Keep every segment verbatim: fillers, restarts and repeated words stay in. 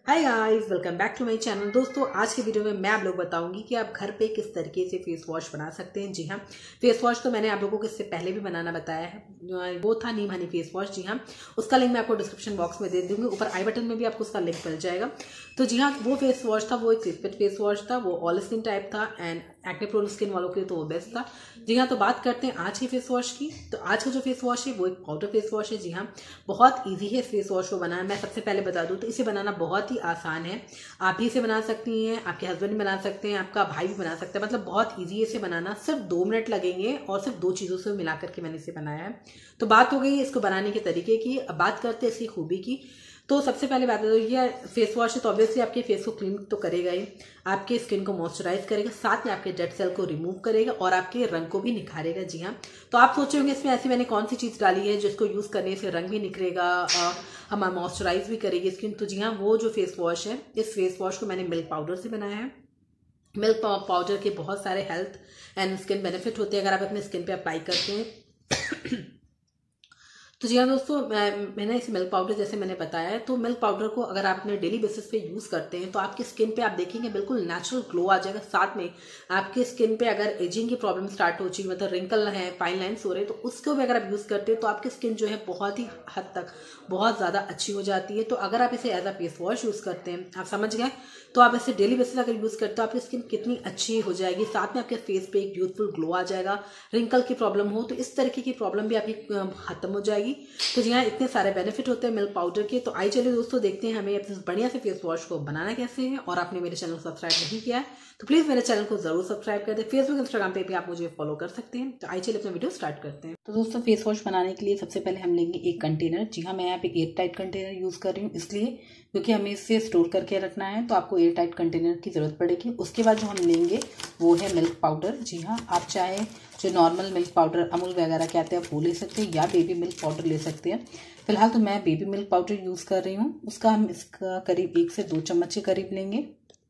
Hi guys, welcome back to my channel. दोस्तों, आज के वीडियो में मैं आप लोग बताऊंगी कि आप घर पे किस तरीके से फेस वॉश बना सकते हैं। जी हाँ, फेस वॉश तो मैंने आप लोगों को इससे पहले भी बनाना बताया है। वो था नीम हनी फेस वॉश। जी हाँ, उसका लिंक मैं आपको डिस्क्रिप्शन बॉक्स में दे दूंगी। ऊपर आई बटन में भी आपको उसका लिंक मिल जाएगा। तो जी हाँ, वो फेस वॉश था, वो एक लिक्विड फेस वॉश था, वो ऑल स्किन टाइप था एंड एक्ने प्रोन स्किन वालों के लिए तो वो बेस्ट था। जी हाँ, तो बात करते हैं आज के फेस वॉश की। तो आज का जो फेस वॉश है वो एक पाउडर फेस वॉश है। जी हाँ, बहुत ईजी है इस फेस वॉश को बनाना। मैं सबसे पहले बता दूं तो इसे बनाना बहुत ही आसान है। आप भी इसे बना सकती हैं, आपके हस्बैंड भी बना सकते हैं, आपका भाई भी बना सकता है। मतलब बहुत ईजी है इसे बनाना, सिर्फ दो मिनट लगेंगे और सिर्फ दो चीज़ों से मिला करके मैंने इसे बनाया है। तो बात हो गई इसको बनाने के तरीके की। अब बात करते हैं इसकी खूबी की। तो सबसे पहले बात है, ये फेस वॉश है तो ऑब्वियसली आपके फेस को क्लीन तो करेगा ही, आपके स्किन को मॉइस्चराइज करेगा, साथ में आपके डेड सेल को रिमूव करेगा और आपके रंग को भी निखारेगा। जी हाँ, तो आप सोचे होंगे इसमें ऐसी मैंने कौन सी चीज़ डाली है जिसको यूज़ करने से रंग भी निखरेगा, हमारा मॉइस्चराइज भी करेगी स्किन। तो जी हाँ, वो जो फेस वॉश है, इस फेस वॉश को मैंने मिल्क पाउडर से बनाया है। मिल्क पाउडर के बहुत सारे हेल्थ एंड स्किन बेनिफिट होते हैं अगर आप अपने स्किन पे अप्लाई करते हैं। तो जी हाँ दोस्तों, मैं मैंने इस मिल्क पाउडर जैसे मैंने बताया है, तो मिल्क पाउडर को अगर आप अपने डेली बेसिस पे यूज़ करते हैं तो आपकी स्किन पे आप देखेंगे बिल्कुल नेचुरल ग्लो आ जाएगा। साथ में आपके स्किन पे अगर एजिंग की प्रॉब्लम स्टार्ट हो चुकी, मतलब रिंकल है, फाइन लाइन्स हो रहे हैं, तो उसको भी अगर आप यूज़ करते हैं तो आपकी स्किन जो है बहुत ही हद तक बहुत ज़्यादा अच्छी हो जाती है। तो अगर आप इसे as a face wash use करते हैं, आप समझ गए, तो आप इसे डेली बेसिस अगर यूज़ करते हो आपकी स्किन कितनी अच्छी हो जाएगी। साथ में आपके फेस पे एक यूथफुल ग्लो आ जाएगा। रिंकल की प्रॉब्लम हो तो इस तरीके की प्रॉब्लम भी आपकी खत्म हो जाएगी। तो जी हाँ, इतने सारे बेनिफिट होते हैं मिल्क पाउडर के। तो आइए चलिए दोस्तों, देखते हैं हमें अपने बढ़िया से फेस वॉश को बनाना कैसे है। और आपने मेरे चैनल को सब्सक्राइब नहीं किया है तो प्लीज़ मेरे चैनल को जरूर सब्सक्राइब कर दें। फेसबुक इंस्टाग्राम पे भी आप मुझे फॉलो कर सकते हैं। तो आइए चलिए अपना वीडियो स्टार्ट करते हैं। तो दोस्तों, फेस वॉश बनाने के लिए सबसे पहले हम लेंगे एक कंटेनर। जी हाँ, मैं यहाँ पे एयर टाइट कंटेनर यूज़ कर रही हूँ इसलिए क्योंकि हमें इसे स्टोर करके रखना है, तो आपको एयर टाइट कंटेनर की ज़रूरत पड़ेगी। उसके बाद जो हम लेंगे वो है मिल्क पाउडर। जी हाँ, आप चाहे जो नॉर्मल मिल्क पाउडर अमूल वगैरह के आते हैं वो ले सकते हैं या बेबी मिल्क पाउडर ले सकते हैं। फिलहाल तो मैं बेबी मिल्क पाउडर यूज़ कर रही हूँ। उसका हम इसका करीब एक से दो चम्मच के करीब लेंगे।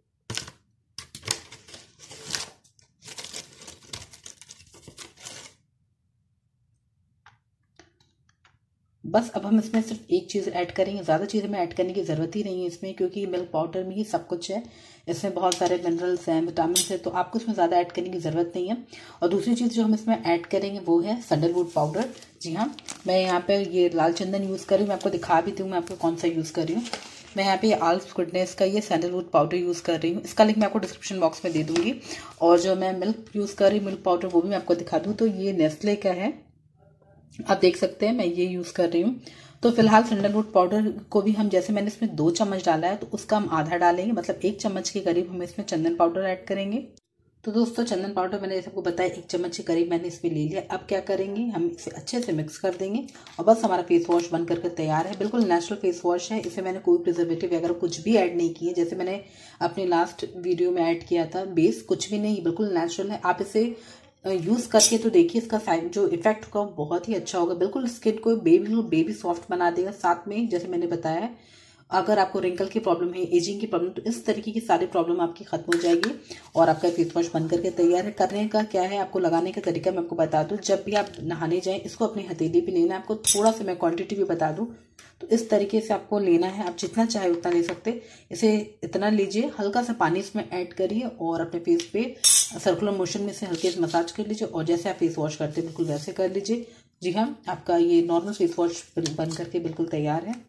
बस अब हम इसमें सिर्फ एक चीज़ ऐड करेंगे, ज़्यादा चीज़ हमें ऐड करने की ज़रूरत ही नहीं है इसमें, क्योंकि मिल्क पाउडर में ही सब कुछ है। इसमें बहुत सारे मिनरल्स हैं, विटामिन है, तो आपको इसमें ज़्यादा ऐड करने की ज़रूरत नहीं है। और दूसरी चीज़ जो हम इसमें ऐड करेंगे वो है सैंडलवुड पाउडर। जी हाँ, मैं यहाँ पे ये लाल चंदन यूज़ कर रही हूँ। मैं आपको दिखा भी दूँ मैं आपको कौन सा यूज़ कर रही हूँ। मैं यहाँ पे आल्स गुडनेस का ये सैंडलवुड पाउडर यूज़ कर रही हूँ। इसका लिंक मैं आपको डिस्क्रिप्शन बॉक्स में दे दूँगी। और जो मैं मिल्क यूज़ कर रही हूँ, मिल्क पाउडर, वो भी मैं आपको दिखा दूँ। तो ये नेस्ले का है, आप देख सकते हैं मैं ये यूज़ कर रही हूँ। तो फिलहाल सैंडलवुड पाउडर को भी हम, जैसे मैंने इसमें दो चम्मच डाला है तो उसका हम आधा डालेंगे, मतलब एक चम्मच के करीब हम इसमें चंदन पाउडर ऐड करेंगे। तो दोस्तों, चंदन पाउडर मैंने जैसे आपको बताया एक चम्मच के करीब मैंने इसमें ले लिया। अब क्या करेंगे, हम इसे अच्छे से मिक्स कर देंगे और बस हमारा फेस वॉश बन करके तैयार है। बिल्कुल नेचुरल फेस वॉश है, इसे मैंने कोई प्रिजर्वेटिव वगैरह कुछ भी ऐड नहीं किए। जैसे मैंने अपने लास्ट वीडियो में ऐड किया था, बेस कुछ भी नहीं, बिल्कुल नेचुरल है। आप इसे यूज़ करके तो देखिए, इसका साइड जो इफेक्ट होगा बहुत ही अच्छा होगा। बिल्कुल स्किन को बेबी बेबी सॉफ्ट बना देगा। साथ में जैसे मैंने बताया है, अगर आपको रिंकल की प्रॉब्लम है, एजिंग की प्रॉब्लम, तो इस तरीके की सारी प्रॉब्लम आपकी खत्म हो जाएगी और आपका फेस वॉश बन करके तैयार है। करने का क्या है, आपको लगाने का तरीका मैं आपको बता दूं। जब भी आप नहाने जाएं, इसको अपनी हथेली पे लेना है। आपको थोड़ा सा मैं क्वांटिटी भी बता दूं, तो इस तरीके से आपको लेना है। आप जितना चाहे उतना ले सकते, इसे इतना लीजिए। हल्का सा पानी इसमें ऐड करिए और अपने फेस पे सर्कुलर मोशन में से हल्के से मसाज कर लीजिए और जैसे आप फेस वॉश करते हैं बिल्कुल वैसे कर लीजिए। जी हाँ, आपका ये नॉर्मल फेस वॉश बन करके बिल्कुल तैयार है।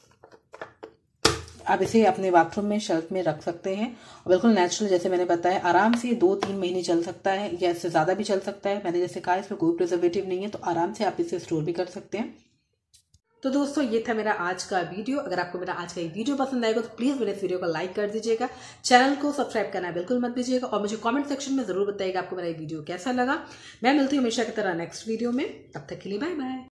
आप इसे अपने बाथरूम में शेल्फ में रख सकते हैं और बिल्कुल नेचुरल, जैसे मैंने बताया, आराम से दो तीन महीने चल सकता है या इससे ज़्यादा भी चल सकता है। मैंने जैसे कहा इसमें कोई प्रिजर्वेटिव नहीं है, तो आराम से आप इसे स्टोर भी कर सकते हैं। तो दोस्तों, ये था मेरा आज का वीडियो। अगर आपको मेरा आज का ये वीडियो पसंद आएगा तो प्लीज़ मेरे इस वीडियो को लाइक कर दीजिएगा, चैनल को सब्सक्राइब करना बिल्कुल मत भूलिएगा और मुझे कमेंट सेक्शन में ज़रूर बताइएगा आपको मेरा ये वीडियो कैसा लगा। मैं मिलती हूँ हमेशा की तरह नेक्स्ट वीडियो में। तब तक के लिए बाय बाय।